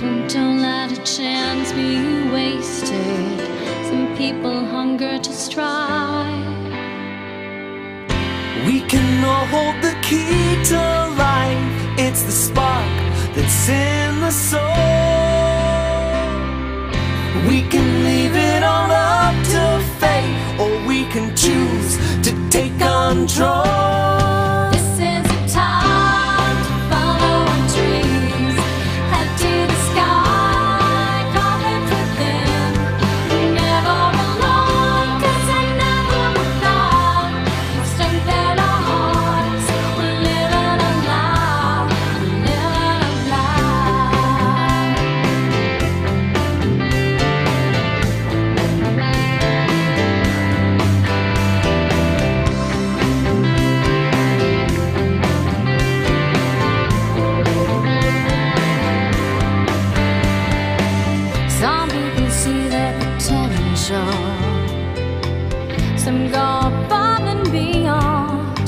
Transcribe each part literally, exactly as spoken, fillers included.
Don't let a chance be wasted. Some people hunger to strive. We can all hold the key to life. It's the spark that's in the soul. We can leave it all up to fate, or we can choose to take control. Some go above and beyond.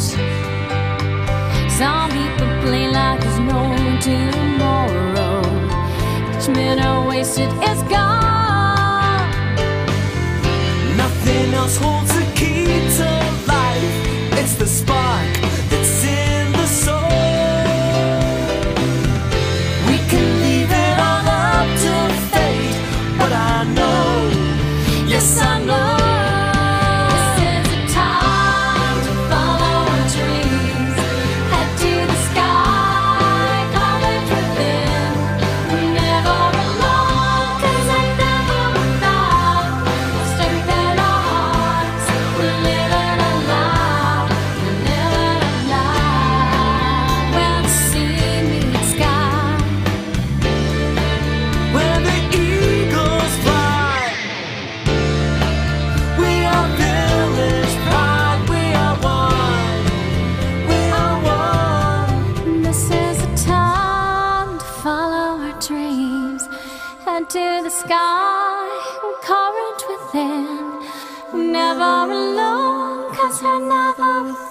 Some people play like there's no tomorrow. Each minute wasted is gone. Nothing else holds the key to life. It's the spark that's in the soul. We can leave it all up to fate, but I know, yes I know, to the sky, current within, never alone, 'cause I never